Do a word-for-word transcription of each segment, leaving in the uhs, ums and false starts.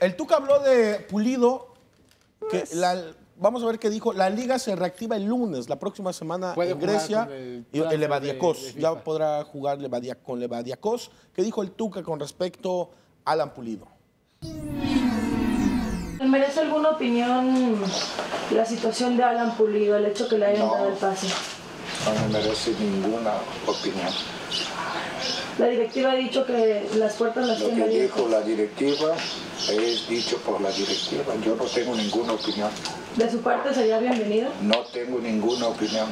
el Tuca habló de Pulido, que pues, la, vamos a ver qué dijo. La liga se reactiva el lunes, la próxima semana en Grecia. El y el Levadiakos, ya podrá jugar Levadia, con Levadiakos. ¿Qué dijo el Tuca con respecto a Alan Pulido? ¿Merece alguna opinión la situación de Alan Pulido, el hecho que le hayan no, dado el pase? No me merece ninguna opinión. La directiva ha dicho que las puertas las tiene abiertas. Lo que dijo la directiva es dicho por la directiva. Yo no tengo ninguna opinión. ¿De su parte sería bienvenido? No tengo ninguna opinión.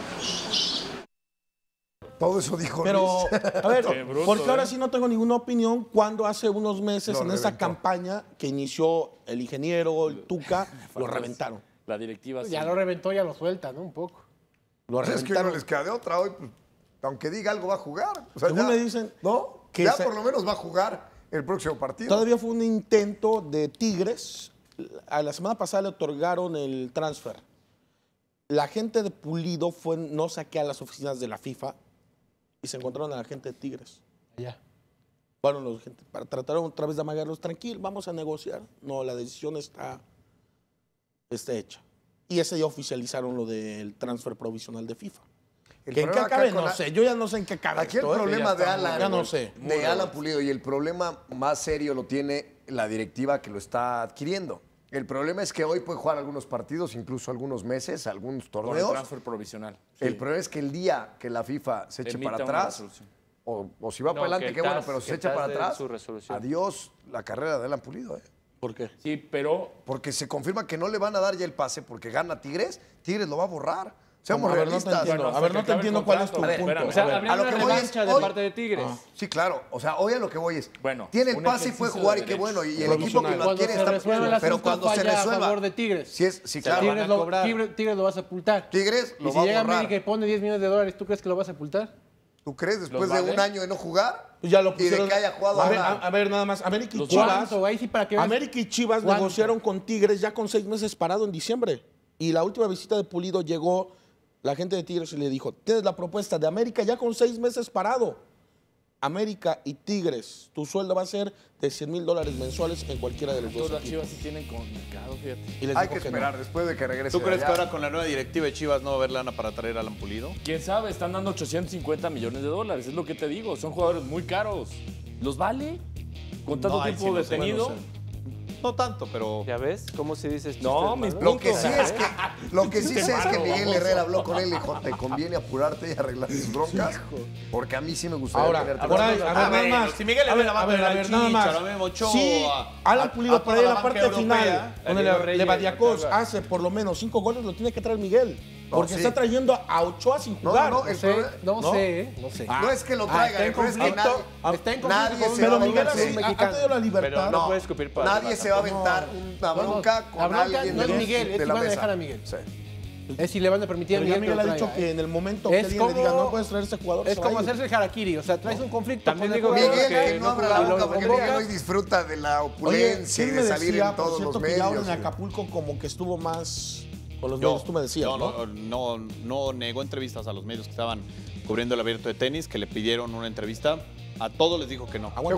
Todo eso dijo Pero, Luis. a ver, bruto, porque ¿eh? ahora sí no tengo ninguna opinión cuando hace unos meses lo en reventó. Esa campaña que inició el ingeniero, el Tuca, lo reventaron. La directiva pues ya sí. lo reventó, ya lo suelta, ¿no? Un poco. Lo pues es que no les queda de otra hoy, pues, aunque diga algo va a jugar. O sea, según ya, me dicen, ¿no? Que ya se... por lo menos va a jugar el próximo partido. Todavía fue un intento de Tigres. A la semana pasada le otorgaron el transfer. La gente de Pulido fue, no saqué a las oficinas de la FIFA y se encontraron a la gente de Tigres. Ya. Bueno, los gente, para tratar otra vez de amagarlos, tranquilo, vamos a negociar. No, la decisión está, está hecha. Y ese día oficializaron lo del transfer provisional de FIFA. El ¿En qué acabe? No la... sé, yo ya no sé en qué acabe. Aquí esto, el problema ¿eh? de Alan, ya no sé. de Alan Pulido y el problema más serio lo tiene la directiva que lo está adquiriendo. El problema es que hoy puede jugar algunos partidos, incluso algunos meses, algunos torneos. Con el transfer provisional. Sí. El problema es que el día que la FIFA se eche para atrás, o, o si va no, para adelante, qué bueno, pero se echa para atrás, adiós la carrera de Alan Pulido. ¿eh? ¿Por qué? Sí, pero... Porque se confirma que no le van a dar ya el pase porque gana Tigres, Tigres lo va a borrar. Seamos a ver, realistas. No te entiendo, a ver, no te entiendo cuál es tu ver, punto. O sea, habría una revancha de hoy, parte de Tigres. Ah, sí, claro. O sea, hoy a lo que voy es, bueno, tiene el pase y puede jugar y qué bueno. Y el equipo que lo adquiere está... Pero cuando se resuelva... a favor de Tigres. Sí, es, sí claro. Tigres lo, Tigres, Tigres lo va a sepultar. Tigres lo y si va a llega borrar. América y pone diez millones de dólares, ¿tú crees que lo va a sepultar? ¿Tú crees después de un año de no jugar? Pues ya lo pusieron, y de que haya jugado a ver, ahora. A, a ver, nada más. América y Chivas, ahí sí para que veas, América y Chivas ¿cuánto? negociaron con Tigres ya con seis meses parado en diciembre. Y la última visita de Pulido llegó la gente de Tigres y le dijo, tienes la propuesta de América ya con seis meses parado. América y Tigres, tu sueldo va a ser de cien mil dólares mensuales en cualquiera de los dos. Todas las Chivas sí tienen comunicado, fíjate. Y les Hay que que esperar no. después de que regrese. ¿Tú crees que ahora con la nueva directiva de Chivas no va a haber lana para traer a Alan Pulido? ¿Quién sabe? Están dando ochocientos cincuenta millones de dólares, es lo que te digo. Son jugadores muy caros. ¿Los vale? ¿Con tanto no, tiempo sí, detenido? No, sé. No tanto, pero... ¿Ya ves? ¿Cómo se dice? No, mis Lo que sí es que, lo que, sí sé es que Miguel Herrera habló con él y dijo, te conviene apurarte y arreglar tus broncas, porque a mí sí me gustaría ahora, tenerte. Ahora, a ver, a ver, nada más. Si Miguel Herrera va a ver, a ver, nada más. Sí, Alan Pulido para ir a la parte final, con el Levadiakos hace por lo menos cinco goles, lo tiene que traer Miguel. Porque no, sí. está trayendo a Ochoa sin jugar. No, no, no, no, sé, no, ¿no? sé, ¿eh? No sé. Ah, no es que lo traiga, ah, pero es que nadie, está en nadie se pero va a Miguel aventar. sí, ha, ha tenido la libertad. Pero no, no puedes escupir para Nadie se va a aventar una bronca no, con la bronca alguien no es de, Miguel, es de si la van a mesa. dejar a Miguel. Sí. Es si le van a permitir pero a Miguel. Miguel que ha dicho traiga, que ¿eh? en el momento es que como, le diga no puedes traer a ese jugador. Es como hacerse el harakiri, o sea, traes un conflicto. También digo Miguel que, que no abra la boca porque Miguel hoy disfruta de la opulencia Oye, y de salir decía, en todos cierto, los que medios. ya ahora en Acapulco como que estuvo más con los Yo, medios, tú me decías, no, ¿no? No, no, no negó entrevistas a los medios que estaban cubriendo el abierto de tenis, que le pidieron una entrevista. A todos les dijo que no.